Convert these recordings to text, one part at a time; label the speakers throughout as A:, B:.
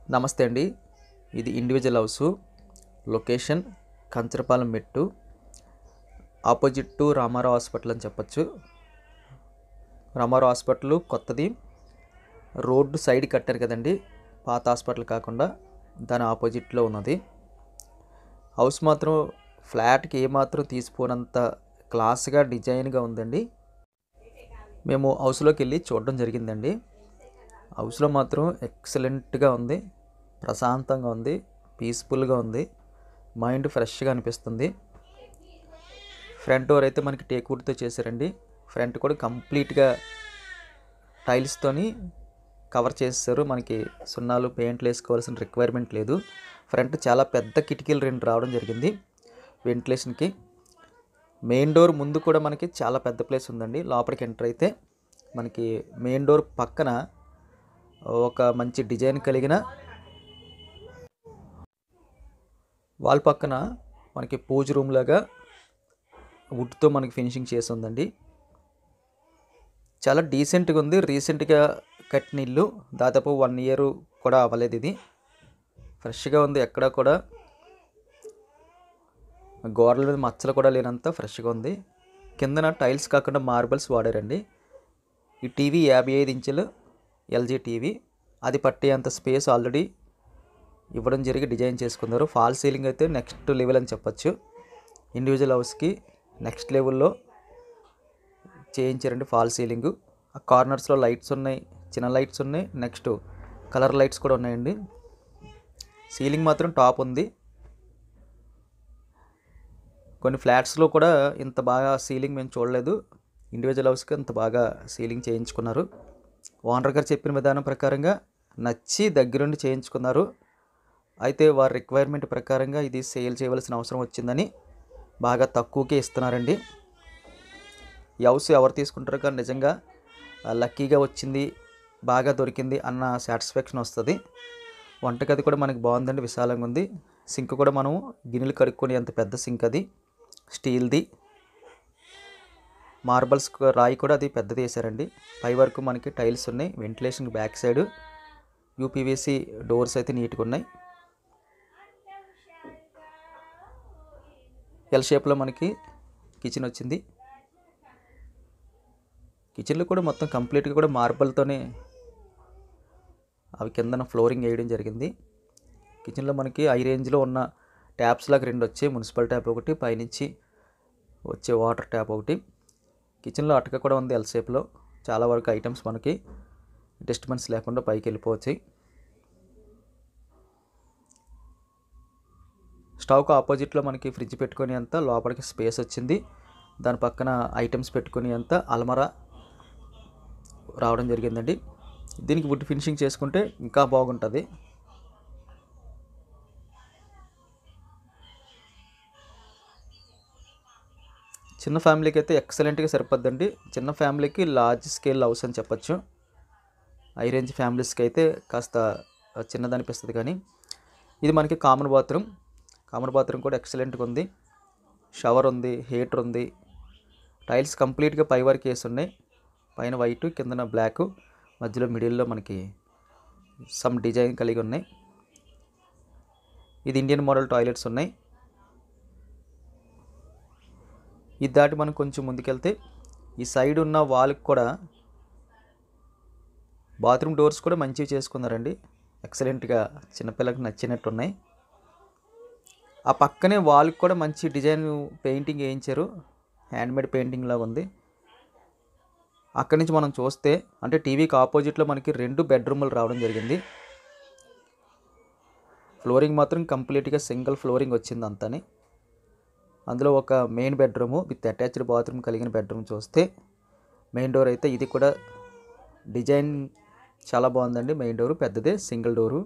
A: నమస్తే అండి. ఇది ఇండివిజువల్ హౌసు. లొకేషన్ కంచరపాలెం మెట్టు, ఆపోజిట్ టు రామారావు హాస్పిటల్ అని చెప్పొచ్చు. రామారావు హాస్పిటల్ కొత్తది రోడ్డు సైడ్ కట్టారు కదండి, పాత హాస్పిటల్ కాకుండా దాని ఆపోజిట్లో ఉన్నది. హౌస్ మాత్రం ఫ్లాట్కి ఏమాత్రం తీసిపోనంత క్లాస్గా డిజైన్గా ఉందండి. మేము హౌస్లోకి వెళ్ళి చూడడం జరిగిందండి. హౌస్లో మాత్రం ఎక్సలెంట్గా ఉంది, ప్రశాంతంగా ఉంది, పీస్ఫుల్గా ఉంది, మైండ్ ఫ్రెష్గా అనిపిస్తుంది. ఫ్రంట్ డోర్ అయితే మనకి టేక్వుడ్తో చేశారండి. ఫ్రంట్ కూడా కంప్లీట్గా టైల్స్తోని కవర్ చేస్తారు. మనకి సున్నాలు పెయింట్లు వేసుకోవాల్సిన రిక్వైర్మెంట్ లేదు. ఫ్రంట్ చాలా పెద్ద కిటికీలు 2 రావడం జరిగింది వెంటిలేషన్కి. మెయిన్ డోర్ ముందు కూడా మనకి చాలా పెద్ద ప్లేస్ ఉందండి. లోపలికి ఎంటర్ అయితే మనకి మెయిన్ డోర్ పక్కన ఒక మంచి డిజైన్ కలిగిన వాల్ పక్కన మనకి పూజ రూమ్ లాగా వుడ్తో మనకి ఫినిషింగ్ చేసి ఉందండి. చాలా డీసెంట్గా ఉంది. రీసెంట్గా కట్టిన ఇల్లు, దాదాపు 1 ఇయర్ కూడా అవ్వలేదు. ఇది ఫ్రెష్గా ఉంది. ఎక్కడ కూడా గోడల మీద మచ్చలు కూడా లేనంత ఫ్రెష్గా ఉంది. కిందన టైల్స్ కాకుండా మార్బల్స్ వాడారండి. ఈ టీవీ 55 ఇంచులు ఎల్జీ టీవీ, అది పట్టేంత స్పేస్ ఆల్రెడీ ఇవ్వడం జరిగి డిజైన్ చేసుకున్నారు. ఫాల్ సీలింగ్ అయితే నెక్స్ట్ లెవెల్ అని చెప్పచ్చు. ఇండివిజువల్ హౌస్కి నెక్స్ట్ లెవెల్లో చేయించారండి ఫాల్ సీలింగ్. ఆ కార్నర్స్లో లైట్స్ ఉన్నాయి, చిన్న లైట్స్ ఉన్నాయి, నెక్స్ట్ కలర్ లైట్స్ కూడా ఉన్నాయండి. సీలింగ్ మాత్రం టాప్ ఉంది. కొన్ని ఫ్లాట్స్లో కూడా ఇంత బాగా సీలింగ్ మేము చూడలేదు. ఇండివిజువల్ హౌస్కి ఇంత బాగా సీలింగ్ చేయించుకున్నారు. ఓనర్ గారు చెప్పిన విధానం ప్రకారంగా నచ్చి దగ్గరుండి చేయించుకున్నారు. అయితే వారి రిక్వైర్మెంట్ ప్రకారంగా ఇది సేల్ చేయవలసిన అవసరం వచ్చిందని బాగా తక్కువకే ఇస్తున్నారండి. ఈ హౌస్ ఎవరు తీసుకుంటారో కానీ నిజంగా లక్కీగా వచ్చింది, బాగా దొరికింది అన్న సాటిస్ఫాక్షన్ వస్తుంది. వంటగది కూడా మనకి బాగుందండి, విశాలంగా ఉంది. సింక్ కూడా మనం గిన్నెలు కడుక్కొని అంత పెద్ద సింక్, అది స్టీల్ది. మార్బల్స్ రాయి కూడా అది పెద్దది వేశారండి. పై వరకు మనకి టైల్స్ ఉన్నాయి. Ventilation back side UPVC doors అయితే నీట్గా ఉన్నాయి. ఎల్ షేప్లో మనకి కిచెన్ వచ్చింది. కిచెన్లో కూడా మొత్తం కంప్లీట్గా కూడా మార్బల్తోనే అవి కిందన ఫ్లోరింగ్ వేయడం జరిగింది. కిచెన్లో మనకి హై రేంజ్లో ఉన్న ట్యాప్స్ లాగా 2 వచ్చాయి. మున్సిపల్ ట్యాప్ ఒకటి, పైనుంచి వచ్చే వాటర్ ట్యాప్ ఒకటి. కిచెన్లో అటక కూడా ఉంది ఎల్ షేప్లో. చాలా వరకు ఐటమ్స్ మనకి డిస్టర్బెన్స్ లేకుండా పైకి వెళ్ళిపోవచ్చు. స్టవ్కు ఆపోజిట్లో మనకి ఫ్రిడ్జ్ పెట్టుకుని అంత లోపలికి స్పేస్ వచ్చింది. దాని పక్కన ఐటమ్స్ పెట్టుకుని అంత అల్మరా రావడం జరిగిందండి. దీనికి వుడ్ ఫినిషింగ్ చేసుకుంటే ఇంకా బాగుంటుంది. చిన్న ఫ్యామిలీకి అయితే ఎక్సలెంట్గా సరిపోద్దండి. చిన్న ఫ్యామిలీకి లార్జ్ స్కేల్ హౌస్ అని చెప్పచ్చు. హై రేంజ్ ఫ్యామిలీస్కి అయితే కాస్త చిన్నది అనిపిస్తుంది. కానీ ఇది మనకి కామన్ బాత్రూమ్ కూడా ఎక్సలెంట్గా ఉంది. షవర్ ఉంది, హీటర్ ఉంది. టైల్స్ కంప్లీట్గా పై వరకు వేసి ఉన్నాయి. పైన వైట్, కిందన బ్లాక్, మధ్యలో మిడిల్లో మనకి సమ్ డిజైన్ కలిగి ఉన్నాయి. ఇది ఇండియన్ మోడల్ టాయిలెట్స్ ఉన్నాయి. ఇది దాటి మనం కొంచెం ముందుకెళ్తే ఈ సైడ్ ఉన్న వాల్కి కూడా బాత్రూమ్ డోర్స్ కూడా మంచివి చేసుకున్నారండి. ఎక్సలెంట్గా చిన్నపిల్లలకు నచ్చినట్టు ఉన్నాయి. ఆ పక్కనే వాల్కి కూడా మంచి డిజైన్ పెయింటింగ్ వేయించారు. హ్యాండ్మేడ్ పెయింటింగ్ లాగా ఉంది. అక్కడి నుంచి మనం చూస్తే అంటే టీవీకి ఆపోజిట్లో మనకి 2 బెడ్రూములు రావడం జరిగింది. ఫ్లోరింగ్ మాత్రం కంప్లీట్గా సింగిల్ ఫ్లోరింగ్ వచ్చింది అంతని. అందులో ఒక main bedroom with attached bathroom కలిగిన బెడ్రూమ్ చూస్తే, మెయిన్ డోర్ అయితే ఇది కూడా డిజైన్ చాలా బాగుందండి. మెయిన్ డోరు పెద్దదే, సింగిల్ డోరు.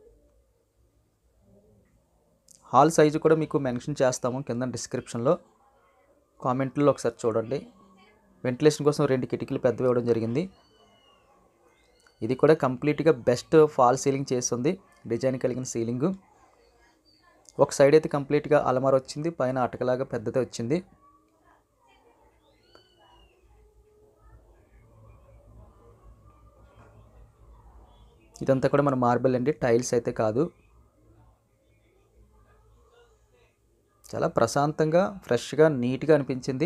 A: హాల్ సైజు కూడా మీకు మెన్షన్ చేస్తాము కింద డిస్క్రిప్షన్లో, కామెంట్లో ఒకసారి చూడండి. వెంటిలేషన్ కోసం 2 కిటికీలు పెద్దవి ఇవ్వడం జరిగింది. ఇది కూడా కంప్లీట్గా బెస్ట్ ఫాల్ సీలింగ్ చేస్తుంది, డిజైన్ కలిగిన సీలింగు. ఒక సైడ్ అయితే కంప్లీట్గా అలమార వచ్చింది, పైన అటకలాగా పెద్దదే వచ్చింది. ఇదంతా కూడా మన మార్బుల్ అండి, టైల్స్ అయితే కాదు. చాలా ప్రశాంతంగా, ఫ్రెష్గా, నీట్గా అనిపించింది.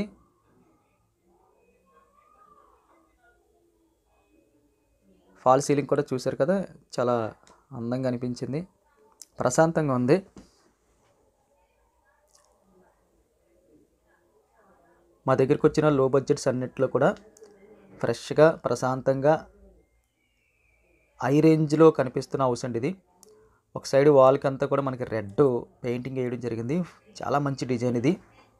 A: ఫాల్ సీలింగ్ కూడా చూశారు కదా, చాలా అందంగా అనిపించింది, ప్రశాంతంగా ఉంది. మా దగ్గరికి వచ్చిన లో బడ్జెట్స్ అన్నిట్లో కూడా ఫ్రెష్గా, ప్రశాంతంగా, హై రేంజ్లో కనిపిస్తున్న హౌస్ అండి ఇది. ఒక సైడ్ వాల్కి అంతా కూడా మనకి రెడ్ పెయింటింగ్ వేయడం జరిగింది. చాలా మంచి డిజైన్ ఇది.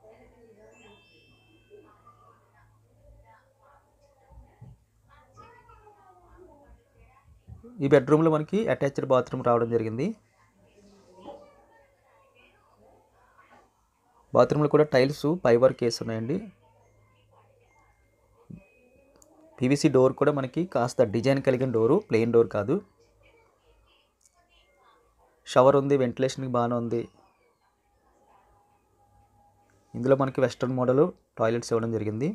A: ఈ బెడ్రూమ్లో మనకి అటాచ్డ్ బాత్రూమ్ రావడం జరిగింది. బాత్రూంలో కూడా టైల్స్ పై వర్క్ వేసి ఉన్నాయండి. పీవీసీ డోర్ కూడా మనకి కాస్త డిజైన్ కలిగిన డోరు, ప్లెయిన్ డోర్ కాదు. షవర్ ఉంది, వెంటిలేషన్కి బాగానే ఉంది. ఇందులో మనకి వెస్ట్రన్ మోడల్ టాయిలెట్స్ ఇవ్వడం జరిగింది.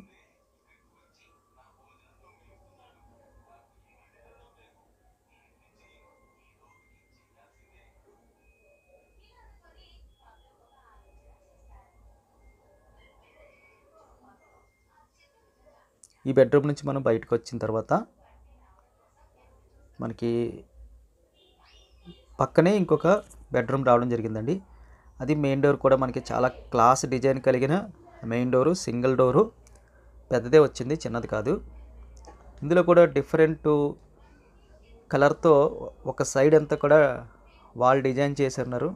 A: ఈ బెడ్రూమ్ నుంచి మనం బయటకు వచ్చిన తర్వాత మనకి పక్కనే ఇంకొక బెడ్రూమ్ రావడం జరిగిందండి. అది మెయిన్ డోర్ కూడా మనకి చాలా క్లాస్ డిజైన్ కలిగిన మెయిన్ డోరు, సింగిల్ డోరు, పెద్దదే వచ్చింది, చిన్నది కాదు. ఇందులో కూడా డిఫరెంట్ కలర్తో ఒక సైడ్ అంతా కూడా వాల్ డిజైన్ చేస్తున్నారు.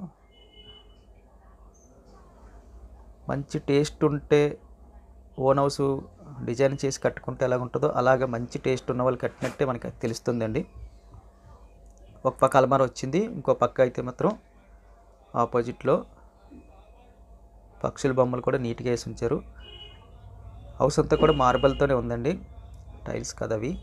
A: మంచి టేస్ట్ ఉంటే ఓన్ హౌస్ డిజైన్ చేసి కట్టుకుంటే ఎలాగ ఉంటుందో అలాగ మంచి టేస్ట్ ఉన్న వాళ్ళు కట్టినట్టే మనకి తెలుస్తుందండి. ఒక పక్క అల్మార వచ్చింది, ఇంకో పక్క అయితే మాత్రం ఆపోజిట్లో పక్షుల బొమ్మలు కూడా నీట్గా వేసి ఉంచారు. హౌస్ అంతా కూడా మార్బల్తోనే ఉందండి, టైల్స్ కదా అవి.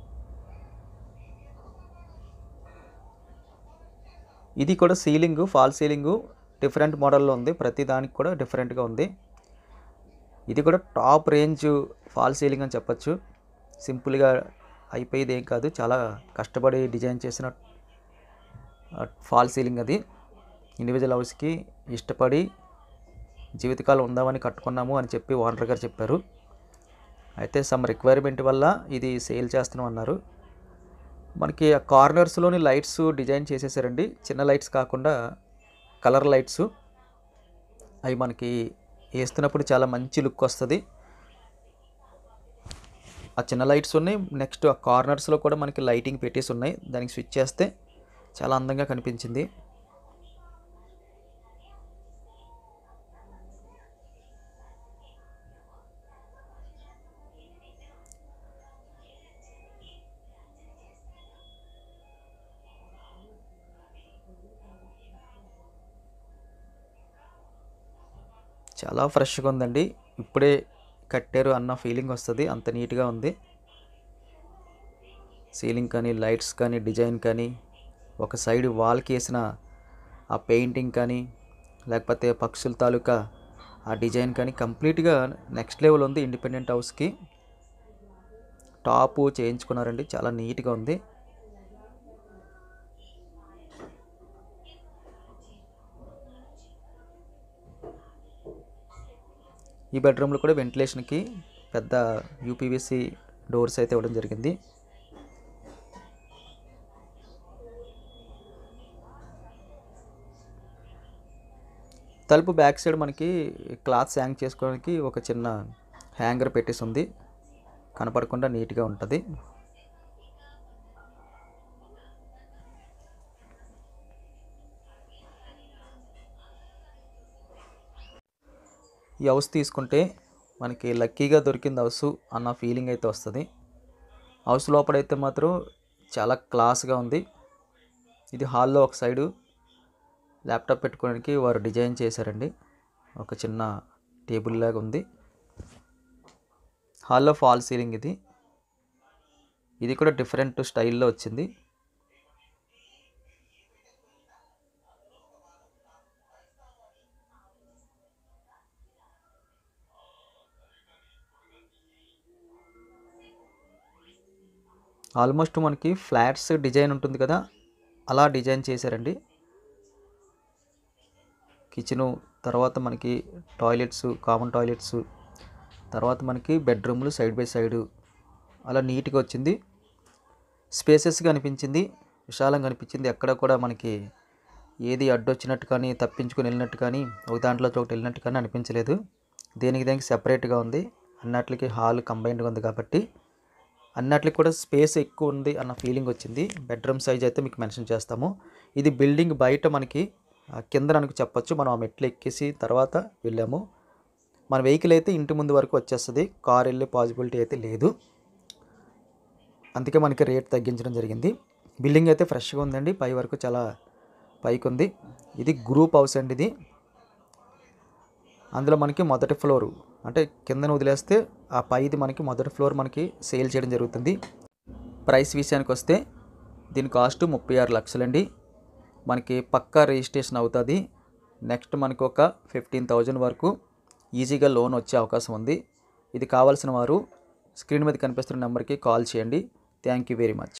A: ఇది కూడా సీలింగు, ఫాల్ సీలింగు డిఫరెంట్ మోడల్లో ఉంది, ప్రతి దానికి కూడా డిఫరెంట్గా ఉంది. ఇది కూడా టాప్ రేంజ్ ఫాల్ సీలింగ్ అని చెప్పచ్చు. సింపుల్గా అయిపోయేది ఏం కాదు, చాలా కష్టపడి డిజైన్ చేసిన ఫాల్ సీలింగ్ అది. ఇండివిజువల్ హౌస్కి ఇష్టపడి జీవితకాలం ఉందామని కట్టుకున్నాము అని చెప్పి ఓనర్ గారు చెప్పారు. అయితే సమ్ రిక్వైర్మెంట్ వల్ల ఇది సేల్ చేస్తున్నాం అన్నారు. మనకి ఆ కార్నర్స్లోని లైట్స్ డిజైన్ చేసేసారండి, చిన్న లైట్స్ కాకుండా కలర్ లైట్స్. అవి మనకి వేస్తున్నప్పుడు చాలా మంచి లుక్ వస్తుంది. ఆ చిన్న లైట్స్ ఉన్నాయి, నెక్స్ట్ ఆ కార్నర్స్లో కూడా మనకి లైటింగ్ పెట్టేసి ఉన్నాయి. దానికి స్విచ్ చేస్తే చాలా అందంగా కనిపించింది. చాలా ఫ్రెష్గా ఉందండి, ఇప్పుడే కట్టారు అన్న ఫీలింగ్ వస్తుంది, అంత నీట్గా ఉంది. సీలింగ్ కానీ, లైట్స్ కానీ, డిజైన్ కానీ, ఒక సైడ్ వాల్కి వేసిన ఆ పెయింటింగ్ కానీ, లేకపోతే పక్షుల తాలూకా ఆ డిజైన్ కానీ కంప్లీట్గా నెక్స్ట్ లెవెల్ ఉంది. ఇండిపెండెంట్ హౌస్కి టాపు చేయించుకున్నారండి, చాలా నీట్గా ఉంది. ఈ బెడ్రూమ్లో కూడా వెంటిలేషన్కి పెద్ద యూపీవీసీ డోర్స్ అయితే ఇవ్వడం జరిగింది. తలుపు బ్యాక్ సైడ్ మనకి క్లాత్స్ హ్యాంగ్ చేసుకోవడానికి ఒక చిన్న హ్యాంగర్ పెట్టేసి ఉంది, కనపడకుండా నీట్గా ఉంటుంది. ఈ హౌస్ తీసుకుంటే మనకి లక్కీగా దొరికింది హౌస్ అన్న ఫీలింగ్ అయితే వస్తుంది. హౌస్ లోపలైతే మాత్రం చాలా క్లాస్గా ఉంది. ఇది హాల్లో ఒక సైడు ల్యాప్టాప్ పెట్టుకోవడానికి వారు డిజైన్ చేశారండి, ఒక చిన్న టేబుల్ లాగా ఉంది. హాల్లో ఫాల్ సీలింగ్ ఇది. ఇది కూడా డిఫరెంట్ స్టైల్లో వచ్చింది. ఆల్మోస్ట్ మనకి ఫ్లాట్స్ డిజైన్ ఉంటుంది కదా, అలా డిజైన్ చేశారండి. కిచెను, తర్వాత మనకి టాయిలెట్స్, కామన్ టాయిలెట్స్, తర్వాత మనకి బెడ్రూమ్లు సైడ్ బై సైడు అలా నీట్గా వచ్చింది. స్పేసెస్గా అనిపించింది, విశాలంగా అనిపించింది. ఎక్కడ కూడా మనకి ఏది అడ్డొచ్చినట్టు కానీ, తప్పించుకొని వెళ్ళినట్టు కానీ, ఒక దాంట్లో ఒకటి వెళ్ళినట్టు కానీ అనిపించలేదు. దేనికి సెపరేట్గా ఉంది. అన్నిటికి హాల్ కంబైన్డ్గా ఉంది కాబట్టి అన్నిటికి కూడా స్పేస్ ఎక్కువ ఉంది అన్న ఫీలింగ్ వచ్చింది. బెడ్రూమ్ సైజ్ అయితే మీకు మెన్షన్ చేస్తాము. ఇది బిల్డింగ్ బయట మనకి కింద అనుకు చెప్పొచ్చు. మనం ఆ మెట్లు ఎక్కేసి తర్వాత వెళ్ళాము. మన వెహికల్ అయితే ఇంటి ముందు వరకు వచ్చేస్తుంది, కార్ వెళ్ళే పాసిబిలిటీ అయితే లేదు. అందుకే మనకి రేట్ తగ్గించడం జరిగింది. బిల్డింగ్ అయితే ఫ్రెష్గా ఉందండి, పై వరకు చాలా పైకి ఉంది. ఇది గ్రూప్ హౌస్ అండి. ఇది అందులో మనకి మొదటి ఫ్లోరు అంటే కిందన వదిలేస్తే ఆ పైది మనకి మొదటి ఫ్లోర్ మనకి సేల్ చేయడం జరుగుతుంది. ప్రైస్ విషయానికి వస్తే దీని కాస్ట్ 36 లక్షలండి. మనకి పక్కా రిజిస్ట్రేషన్ అవుతుంది. నెక్స్ట్ మనకు ఒక 15,000 వరకు ఈజీగా లోన్ వచ్చే అవకాశం ఉంది. ఇది కావాల్సిన వారు స్క్రీన్ మీద కనిపిస్తున్న నెంబర్కి కాల్ చేయండి. Thank you very much.